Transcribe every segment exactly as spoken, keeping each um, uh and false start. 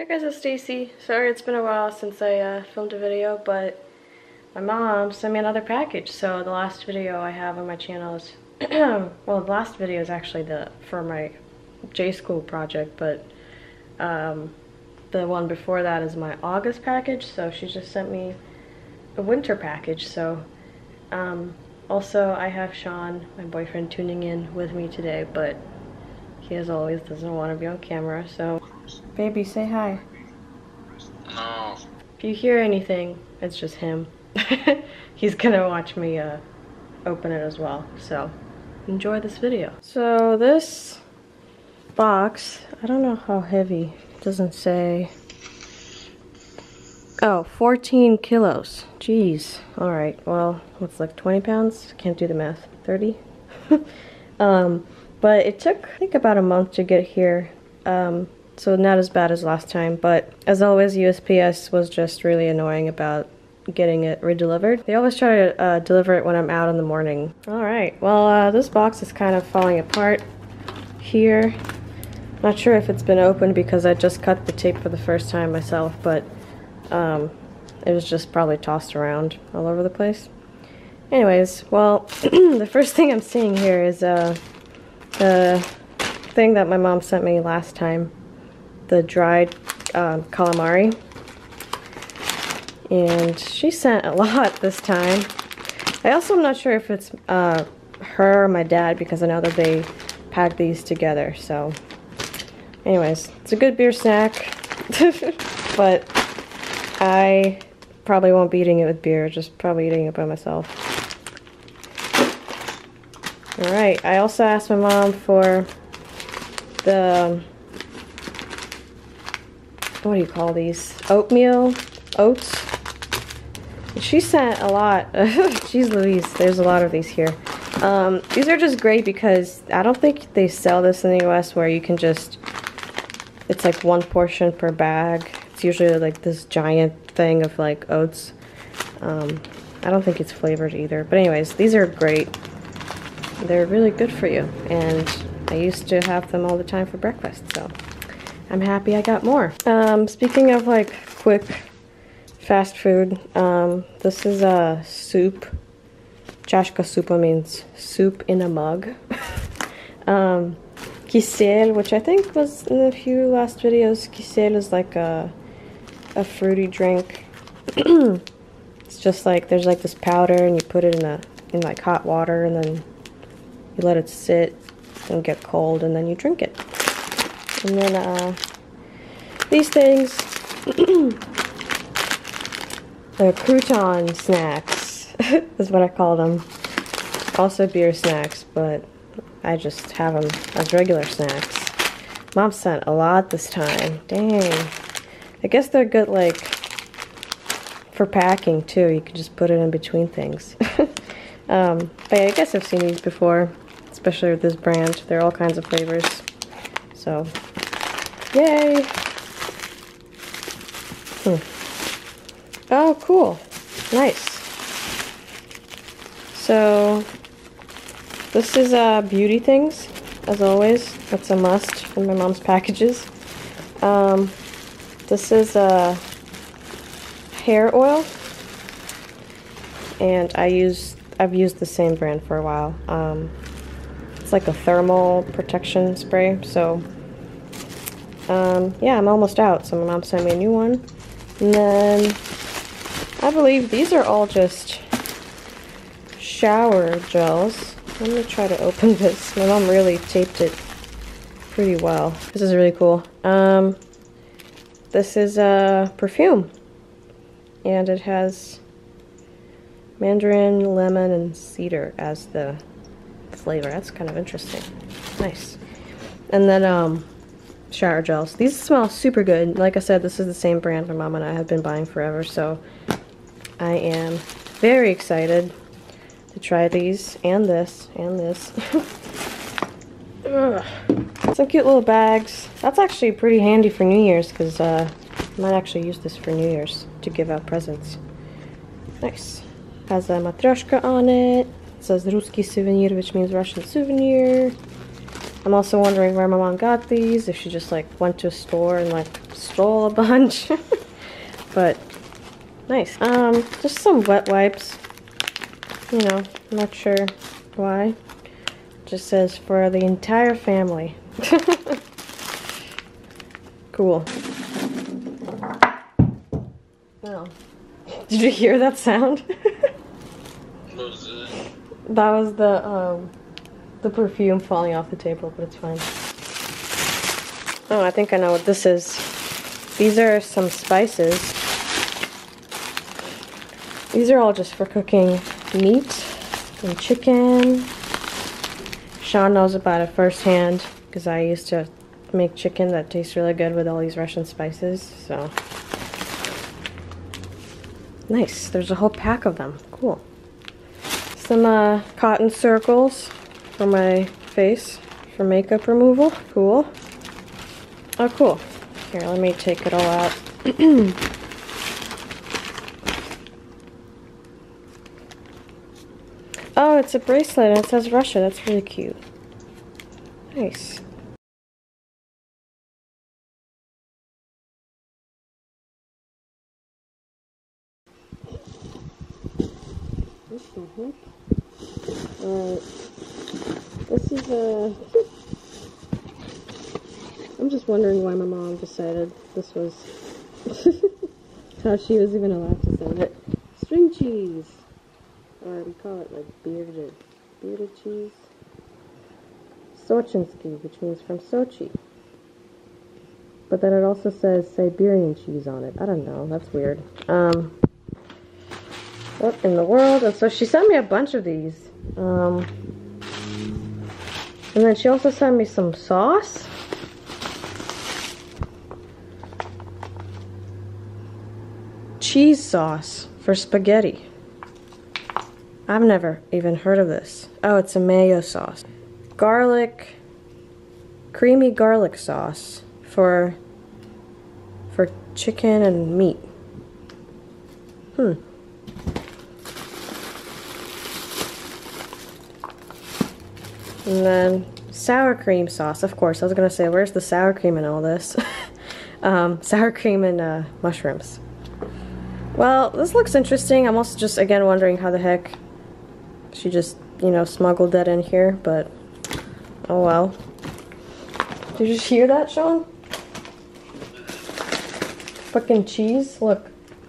Hi guys, it's Stacy. Sorry it's been a while since I uh, filmed a video, but my mom sent me another package. So the last video I have on my channel is, well, the last video is actually the for my J-School project, but um, the one before that is my August package. So she just sent me a winter package. So um, also I have Sean, my boyfriend, tuning in with me today, but he as always doesn't want to be on camera, so baby, say hi. No. If you hear anything, it's just him. He's gonna watch me uh, open it as well, so enjoy this video. So this box, I don't know how heavy, it doesn't say. Oh, fourteen kilos. Jeez. Alright, well, what's like twenty pounds? Can't do the math. thirty? um, but it took, I think, about a month to get here. Um, so not as bad as last time, but as always, U S P S was just really annoying about getting it redelivered. They always try to uh, deliver it when I'm out in the morning. Alright, well, uh, this box is kind of falling apart here. Not sure if it's been opened because I just cut the tape for the first time myself, but um, it was just probably tossed around all over the place. Anyways, well, the first thing I'm seeing here is uh, the thing that my mom sent me last time, the dried uh, calamari. And she sent a lot this time. I also am not sure if it's uh, her or my dad, because I know that they packed these together. So anyways, it's a good beer snack. But I probably won't be eating it with beer, just probably eating it by myself. Alright, I also asked my mom for the, what do you call these? Oatmeal oats. She sent a lot. Jeez Louise, there's a lot of these here. Um, these are just great because I don't think they sell this in the U S where you can just, it's like one portion per bag. It's usually like this giant thing of like oats. Um, I don't think it's flavored either. But anyways, these are great. They're really good for you, and I used to have them all the time for breakfast, so I'm happy I got more. Um, speaking of like quick fast food, um, this is a soup. Chashka supa means soup in a mug. um, Kisel, which I think was in a few last videos. Kisel is like a, a fruity drink. It's just like, there's like this powder and you put it in a in like hot water and then you let it sit and get cold and then you drink it. And then uh, these things, the crouton snacks is what I call them. Also beer snacks, but I just have them as regular snacks. Mom sent a lot this time. Dang. I guess they're good like for packing too. You can just put it in between things. um, but yeah, I guess I've seen these before, especially with this brand. There are all kinds of flavors. So, yay! Hmm. Oh, cool. Nice. So, this is uh, beauty things, as always. That's a must from my mom's packages. Um, this is uh, hair oil, and I use I've used the same brand for a while. Um, it's like a thermal protection spray. So, um, yeah, I'm almost out. So my mom sent me a new one, and then I believe these are all just shower gels. Let me try to open this. My mom really taped it pretty well. This is really cool. Um, this is a uh, perfume, and it has mandarin, lemon, and cedar as the flavor. That's kind of interesting. Nice. And then um, shower gels. These smell super good. Like I said, this is the same brand my mom and I have been buying forever, so I am very excited to try these, and this, and this. Some cute little bags. That's actually pretty handy for New Year's, because uh, I might actually use this for New Year's to give out presents. Nice. Has a matryoshka on it. It says Ruski souvenir, which means Russian souvenir. I'm also wondering where my mom got these, if she just like went to a store and like stole a bunch. But nice. Um, just some wet wipes. You know, I'm not sure why. Just says for the entire family. Cool. Oh. Did you hear that sound? What was it? That was the um the perfume falling off the table, but it's fine. Oh, I think I know what this is. These are some spices. These are all just for cooking meat and chicken. Sean knows about it firsthand because I used to make chicken that tastes really good with all these Russian spices, so. Nice, there's a whole pack of them, cool. Some uh, cotton circles for my face for makeup removal, cool. Oh, cool. Here, let me take it all out. Oh, it's a bracelet and it says Russia, that's really cute. Nice. Mm-hmm. Alright. This is a... I'm just wondering why my mom decided this was how she was even allowed to send it. String cheese! Or we call it like bearded, bearded cheese. Sochinsky, which means from Sochi. But then it also says Siberian cheese on it. I don't know, that's weird. Um... What in the world? And so she sent me a bunch of these. Um, and then she also sent me some sauce. Cheese sauce for spaghetti. I've never even heard of this. Oh, it's a mayo sauce. Garlic, creamy garlic sauce for, for chicken and meat. Hmm. And then sour cream sauce, of course. I was gonna say, where's the sour cream in all this? um, sour cream and uh, mushrooms. Well, this looks interesting. I'm also just, again, wondering how the heck she just, you know, smuggled that in here, but oh well. Did you just hear that, Sean? Fucking cheese, look.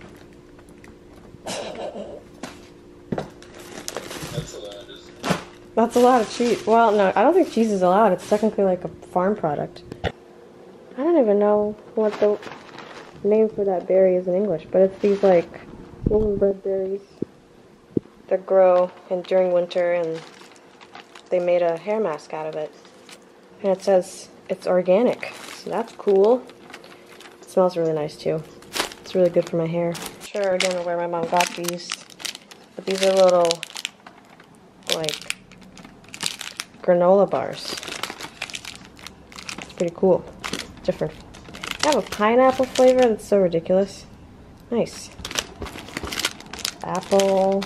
That's a lot of cheese. Well, no, I don't think cheese is allowed. It's technically like a farm product. I don't even know what the name for that berry is in English, but it's these like little red berries that grow and during winter, and they made a hair mask out of it. And it says it's organic, so that's cool. It smells really nice too. It's really good for my hair. Sure, again, where my mom got these, but these are little like granola bars. It's pretty cool. Different. I have a pineapple flavor that's so ridiculous. Nice. Apple.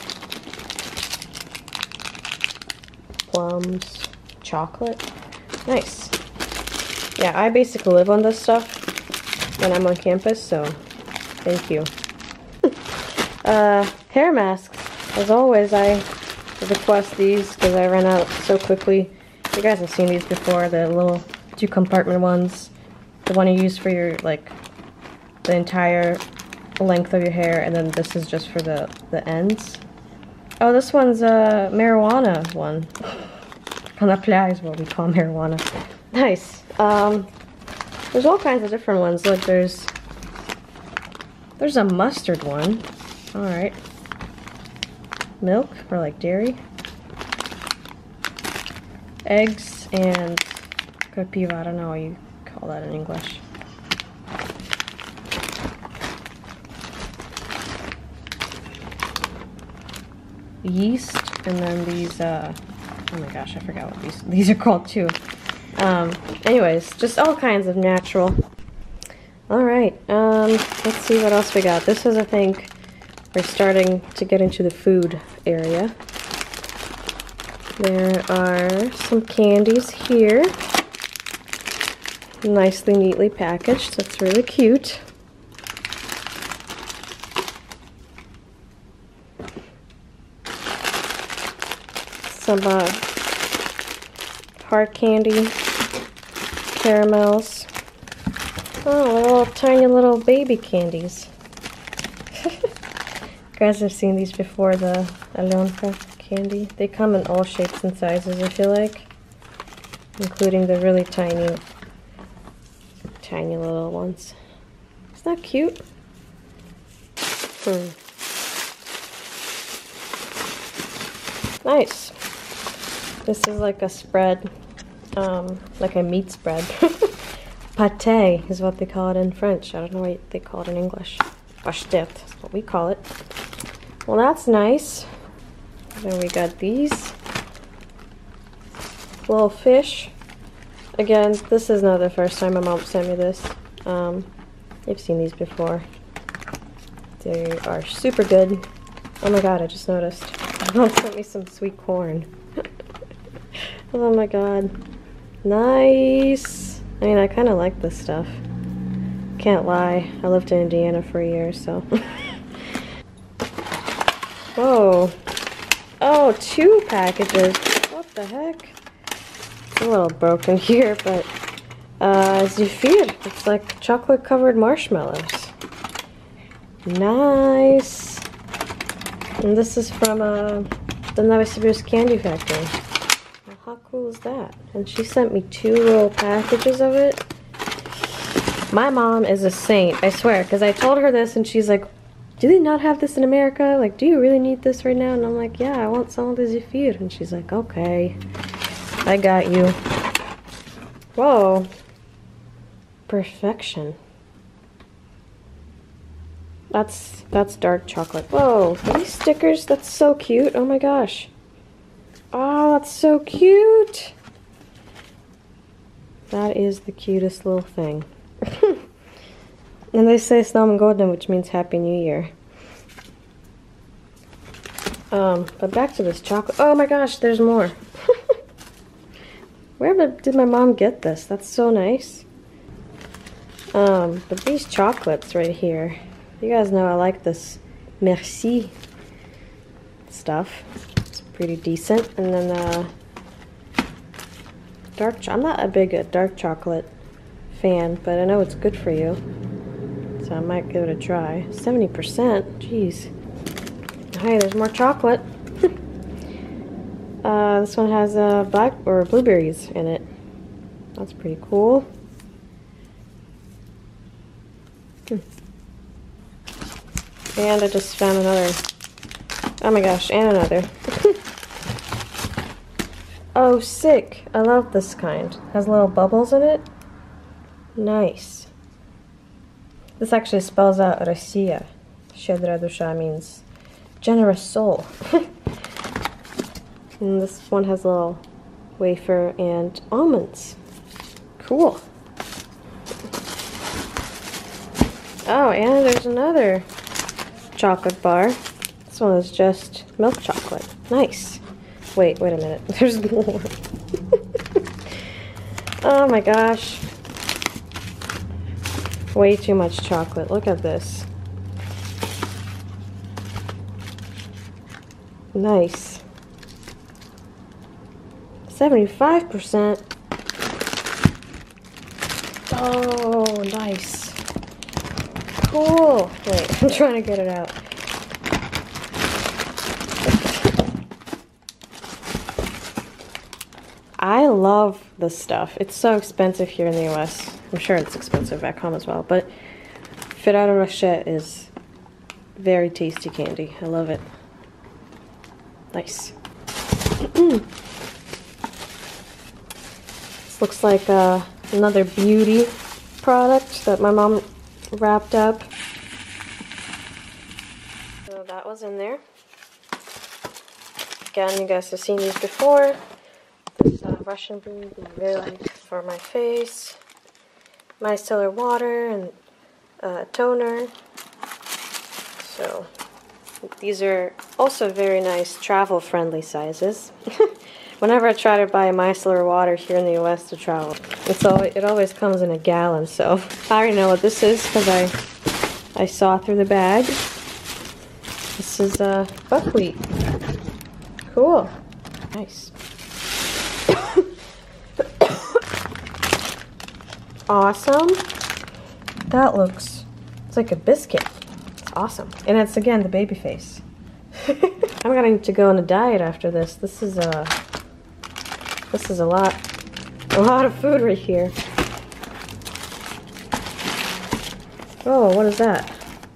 Plums. Chocolate. Nice. Yeah, I basically live on this stuff when I'm on campus, so thank you. uh, hair masks. As always, I request these because I ran out so quickly. You guys have seen these before, the little two compartment ones. The one you use for your, like, the entire length of your hair, and then this is just for the, the ends. Oh, this one's a marijuana one. Conaplia is what we call marijuana. Nice. Um, there's all kinds of different ones. Look, there's, there's a mustard one. Alright. Milk, or like dairy. Eggs and capiva, I don't know what you call that in English. Yeast, and then these, uh, oh my gosh, I forgot what these, these are called too. Um, anyways, just all kinds of natural. Alright, um, let's see what else we got. This is, I think, we're starting to get into the food area. There are some candies here. nicely, neatly packaged. That's really cute. Some uh, hard candy, caramels. Oh, little tiny little baby candies. You guys have seen these before, the Alyonka candy. They come in all shapes and sizes, I feel like, including the really tiny, tiny little ones. Isn't that cute? Hmm. Nice. This is like a spread, um, like a meat spread. Pâté is what they call it in French. I don't know what they call it in English. Pastète is what we call it. Well, that's nice. Then we got these little fish. Again, this is not the first time my mom sent me this. Um, I've seen these before. They are super good. Oh my god, I just noticed. My mom sent me some sweet corn. Oh my god. Nice! I mean, I kind of like this stuff. Can't lie. I lived in Indiana for a year, so. Whoa. Oh, two packages. What the heck? It's a little broken here, but uh, Zephyr. It's like chocolate covered marshmallows. Nice. And this is from uh, the Novosibirsk Candy Factory. Well, how cool is that? And she sent me two little packages of it. My mom is a saint, I swear, because I told her this and she's like, do they not have this in America? Like, do you really need this right now? And I'm like, yeah, I want some of the Zephyr. And she's like, okay, I got you. Whoa. Perfection. That's, that's dark chocolate. Whoa, are these stickers? That's so cute. Oh my gosh. Oh, that's so cute. That is the cutest little thing. And they say Snowman Golden, which means Happy New Year. Um, but back to this chocolate. Oh my gosh, there's more. Where did my mom get this? That's so nice. Um, but these chocolates right here, you guys know I like this Merci stuff. It's pretty decent. And then uh, dark. Cho I'm not a big uh, dark chocolate fan, but I know it's good for you, so I might give it a try. seventy percent. Jeez. Hey, there's more chocolate. uh, this one has uh, black or blueberries in it. That's pretty cool. Hmm. And I just found another. Oh my gosh, and another. Oh, sick. I love this kind. It has little bubbles in it. Nice. This actually spells out Россия. Щедрая душа means generous soul. And this one has a little wafer and almonds. Cool. Oh, and there's another chocolate bar. This one is just milk chocolate. Nice. Wait, wait a minute. There's more. Oh my gosh. Way too much chocolate. Look at this. Nice. seventy-five percent. Oh, nice. Cool. Wait, I'm trying to get it out. I love this stuff. It's so expensive here in the U S. I'm sure it's expensive back home as well, but Ferrero Rocher is very tasty candy. I love it. Nice. This looks like uh, another beauty product that my mom wrapped up. So that was in there. Again, you guys have seen these before. This uh, Russian blue, really like for my face. Micellar water and uh, toner. So These are also very nice travel-friendly sizes. Whenever I try to buy micellar water here in the U S to travel, it's always, it always comes in a gallon, so I already know what this is because I, I saw through the bag. This is uh, buckwheat. Cool. Nice. Awesome. That looks, it's like a biscuit. It's awesome. And it's, again, the baby face. I'm gonna need to go on a diet after this. This is a, this is a lot, a lot of food right here. Oh, what is that?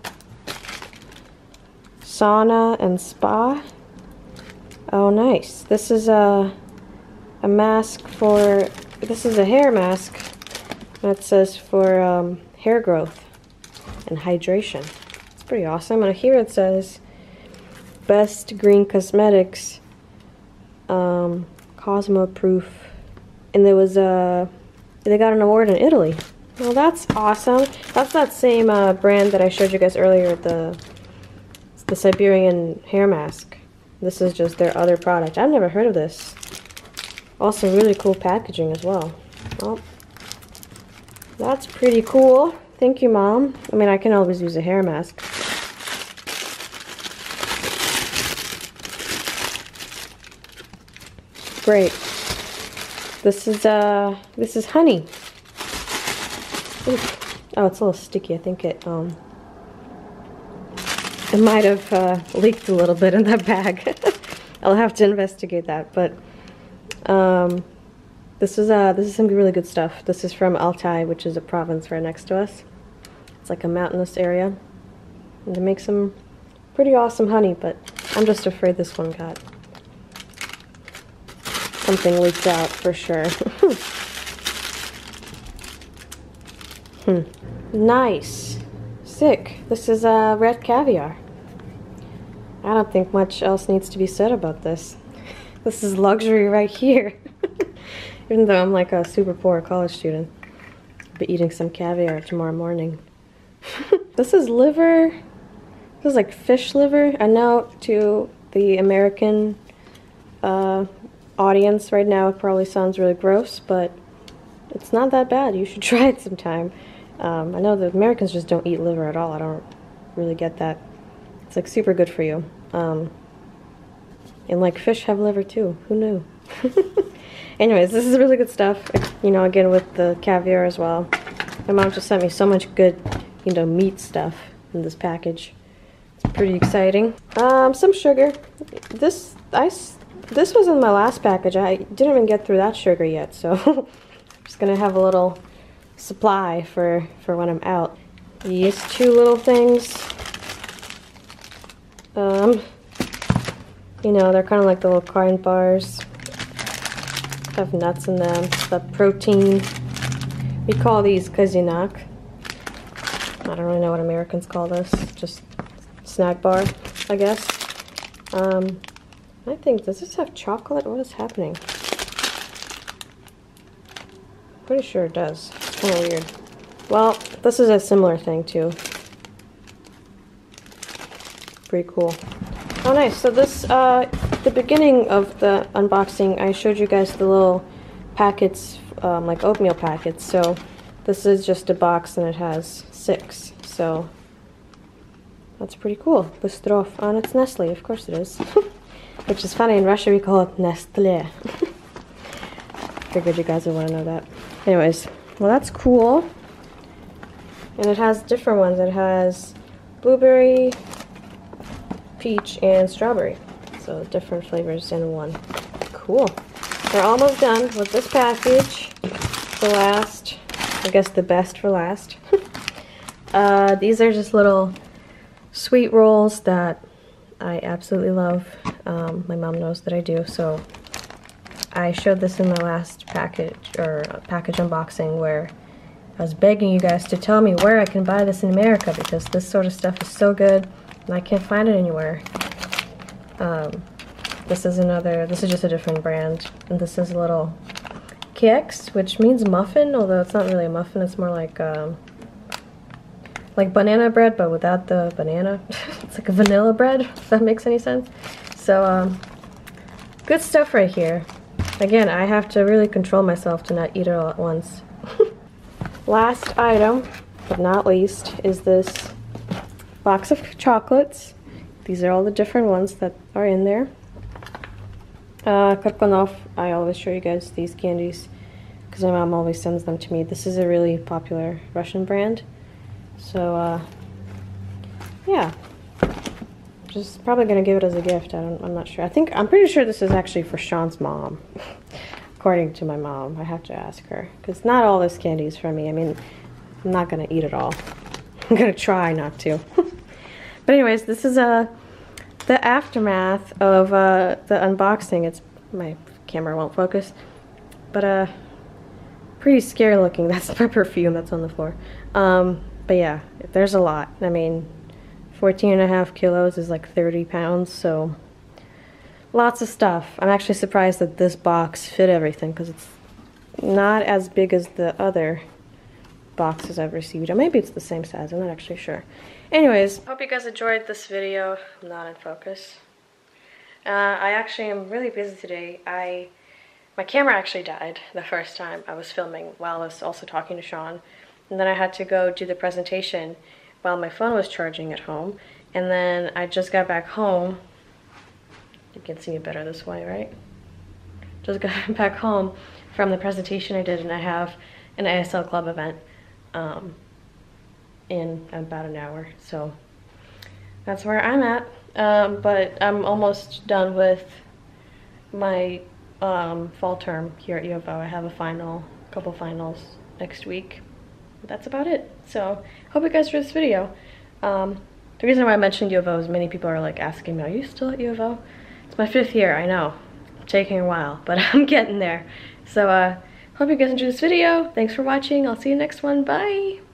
Sauna and spa. Oh, nice. This is a, a mask for, this is a hair mask. That says for um, hair growth and hydration. It's pretty awesome. And here it says Best Green Cosmetics, um, Cosmo Proof, and there was a they got an award in Italy. Well, that's awesome. That's that same uh, brand that I showed you guys earlier, the the Siberian hair mask. This is just their other product. I've never heard of this. Also, really cool packaging as well. Well, that's pretty cool. Thank you, Mom. I mean, I can always use a hair mask. Great. This is uh this is honey. Ooh. Oh, it's a little sticky. I think it um it might have uh, leaked a little bit in that bag. I'll have to investigate that. But um, this is uh this is some really good stuff. This is from Altai, which is a province right next to us. It's like a mountainous area, and they make some pretty awesome honey. But I'm just afraid this one got something leaked out for sure. hmm. Nice. Sick. This is uh, red caviar. I don't think much else needs to be said about this. This is luxury right here. Even though I'm like a super poor college student. I'll be eating some caviar tomorrow morning. This is liver. This is like fish liver. I know to the American uh, audience right now it probably sounds really gross, but it's not that bad. You should try it sometime. Um, I know the Americans just don't eat liver at all. I don't really get that. It's like super good for you. Um, and like fish have liver too. Who knew? Anyways, this is really good stuff. You know, again with the caviar as well. My mom just sent me so much good, you know, meat stuff in this package. It's pretty exciting. Um, some sugar. This I. This was in my last package. I didn't even get through that sugar yet, so I'm just gonna have a little supply for, for when I'm out. These two little things, um, you know, they're kind of like the little corn bars. Have nuts in them, the protein. We call these kazinak. I don't really know what Americans call this, just snack bar, I guess. Um, I think, does this have chocolate? What is happening? Pretty sure it does. It's kind of weird. Well, this is a similar thing too. Pretty cool. Oh nice, so this, uh, the beginning of the unboxing, I showed you guys the little packets, um, like oatmeal packets. So this is just a box and it has six. So that's pretty cool. Bystrof, and it's Nestle, of course it is. Which is funny, in Russia we call it Nestle. Figured you guys would want to know that. Anyways, well that's cool. And it has different ones. It has blueberry, peach, and strawberry. So different flavors in one. Cool. We're almost done with this package. The last, I guess the best for last. uh, these are just little sweet rolls that I absolutely love. Um, my mom knows that I do, so I showed this in my last package, or package unboxing, where I was begging you guys to tell me where I can buy this in America, because this sort of stuff is so good, and I can't find it anywhere. Um, this is another, this is just a different brand, and this is a little keks, which means muffin, although it's not really a muffin, it's more like, um, like banana bread, but without the banana. It's like a vanilla bread, if that makes any sense. So, um, good stuff right here. Again, I have to really control myself to not eat it all at once. Last item, but not least, is this box of chocolates. These are all the different ones that are in there. Uh, Karkonov, I always show you guys these candies because my mom always sends them to me. This is a really popular Russian brand. So, uh, yeah. Just probably gonna give it as a gift. I don't, I'm not sure. I think, I'm pretty sure this is actually for Sean's mom. According to my mom. I have to ask her. Because not all this candy is for me. I mean, I'm not gonna eat it all. I'm gonna try not to. But anyways, this is uh, the aftermath of uh, the unboxing. It's, my camera won't focus. But uh, pretty scary looking. That's the perfume that's on the floor. Um, but yeah, there's a lot. I mean, fourteen and a half kilos is like thirty pounds, so lots of stuff. I'm actually surprised that this box fit everything because it's not as big as the other boxes I've received. Or maybe it's the same size, I'm not actually sure. Anyways, hope you guys enjoyed this video. I'm not in focus. Uh, I actually am really busy today. I My camera actually died the first time I was filming while I was also talking to Sean. And then I had to go do the presentation while my phone was charging at home. And then I just got back home. You can see it better this way, right? Just got back home from the presentation I did, and I have an A S L Club event um, in about an hour. So that's where I'm at. Um, but I'm almost done with my um, fall term here at U of O. I have a final, couple finals next week. That's about it. So hope you guys enjoyed this video. Um, the reason why I mentioned U of O is many people are like asking me, are you still at U of O? It's my fifth year, I know. It's taking a while, but I'm getting there. So uh, hope you guys enjoyed this video. Thanks for watching. I'll see you next one. Bye!